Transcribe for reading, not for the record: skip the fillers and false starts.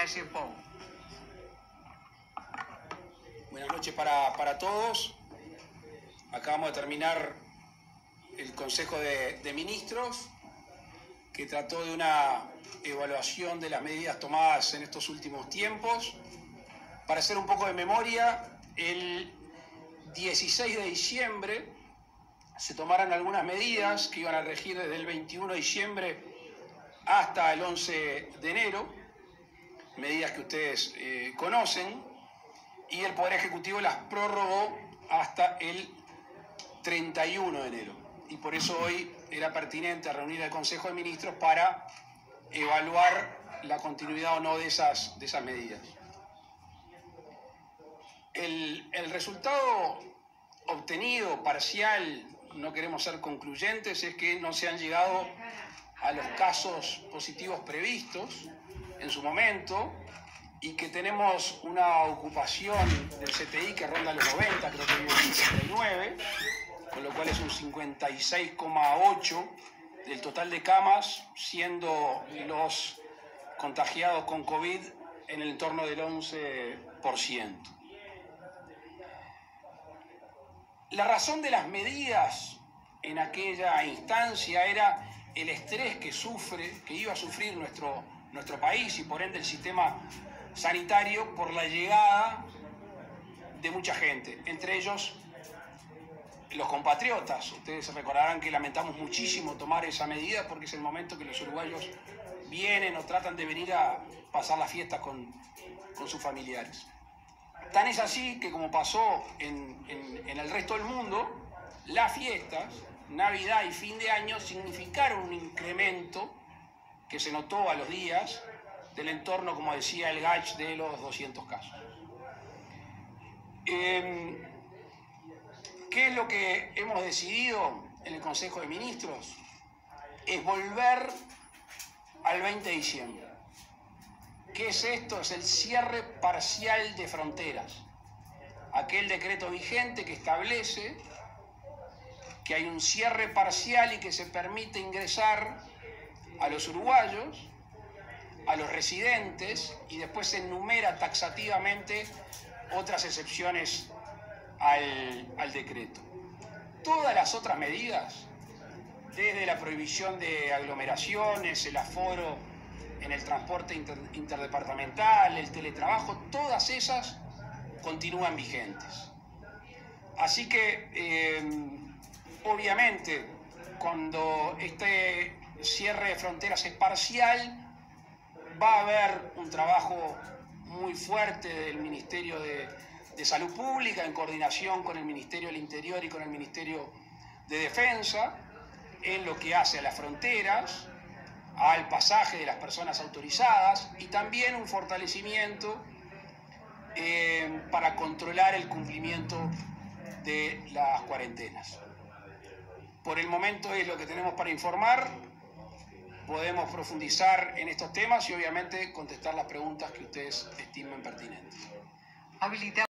calle Pou. Buenas noches para todos. Acabamos de terminar el Consejo de Ministros, que trató de una evaluación de las medidas tomadas en estos últimos tiempos. Para hacer un poco de memoria, el 16 de diciembre se tomaron algunas medidas que iban a regir desde el 21 de diciembre hasta el 11 de enero, medidas que ustedes conocen, y el Poder Ejecutivo las prorrogó hasta el 31 de enero. Y por eso hoy era pertinente reunir al Consejo de Ministros para evaluar la continuidad o no de esas medidas. El resultado obtenido parcial, no queremos ser concluyentes, es que no se han llegado a los casos positivos previstos en su momento y que tenemos una ocupación del CTI que ronda los 90, creo que vive en 59, con lo cual es un 56,8% del total de camas, siendo los contagiados con COVID en el entorno del 11%. La razón de las medidas en aquella instancia era el estrés que iba a sufrir nuestro país y por ende el sistema sanitario por la llegada de mucha gente, entre ellos los compatriotas. Ustedes recordarán que lamentamos muchísimo tomar esa medida porque es el momento que los uruguayos vienen o tratan de venir a pasar las fiestas con sus familiares. Tan es así que, como pasó en el resto del mundo, las fiestas, Navidad y fin de año significaron un incremento que se notó a los días del entorno, como decía el GACH, de los 200 casos. ¿Qué es lo que hemos decidido en el Consejo de Ministros? Es volver al 20 de diciembre. ¿Qué es esto? Es el cierre parcial de fronteras. Aquel decreto vigente que establece que hay un cierre parcial y que se permite ingresar a los uruguayos, a los residentes, y después se enumera taxativamente otras excepciones al decreto. Todas las otras medidas, desde la prohibición de aglomeraciones, el aforo en el transporte interdepartamental, el teletrabajo, todas esas continúan vigentes. Así que, obviamente, cuando este cierre de fronteras es parcial, va a haber un trabajo muy fuerte del Ministerio de Salud Pública en coordinación con el Ministerio del Interior y con el Ministerio de Defensa en lo que hace a las fronteras, al pasaje de las personas autorizadas y también un fortalecimiento para controlar el cumplimiento de las cuarentenas. Por el momento es lo que tenemos para informar. Podemos profundizar en estos temas y obviamente contestar las preguntas que ustedes estimen pertinentes.